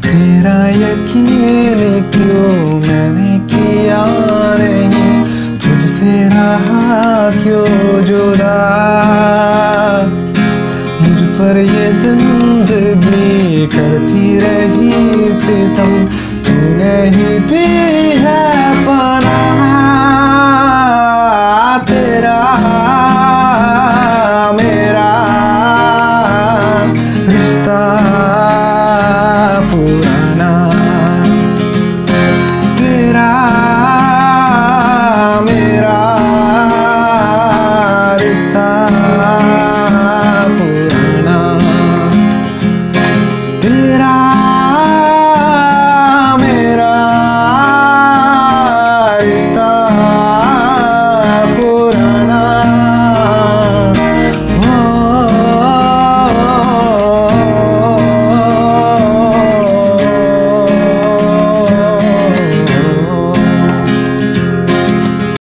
तेरा यकीन क्यों मैंने किया नहीं, तुझसे रहा क्यों जुदा। मुझ पर ये जिंदगी करती रही सितम, तू नहीं दी